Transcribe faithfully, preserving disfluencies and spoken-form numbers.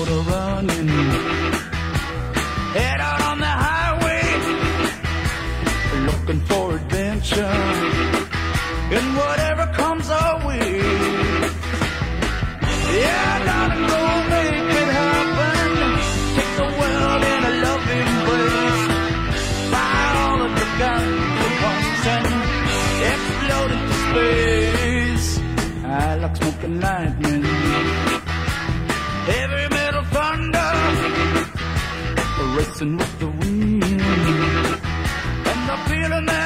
motor running, head out on the highway, looking for adventure, and whatever comes our way. Yeah, darling, go make it happen. Take the world in a loving embrace. Fire all of the guns at once and explode into space. I like smoking lightning, heavy metal thunder, racing with the wind, and the feeling that